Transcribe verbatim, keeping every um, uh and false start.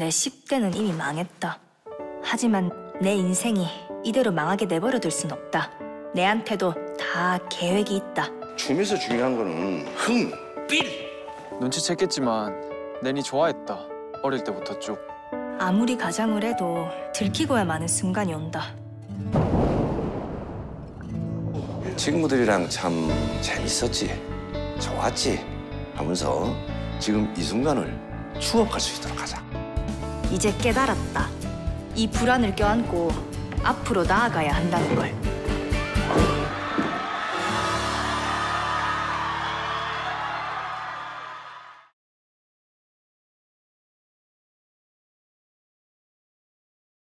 내 십 대는 이미 망했다. 하지만 내 인생이 이대로 망하게 내버려둘 순 없다. 내한테도 다 계획이 있다. 춤에서 중요한 거는 흥, 빌! 눈치챘겠지만 낸이 좋아했다. 어릴 때부터 쭉. 아무리 가장을 해도 들키고야 마는 순간이 온다. 친구들이랑 참 재밌었지, 좋았지 하면서 지금 이 순간을 추억할 수 있도록 하자. 이제 깨달았다. 이 불안을 껴안고 앞으로 나아가야 한다는 걸.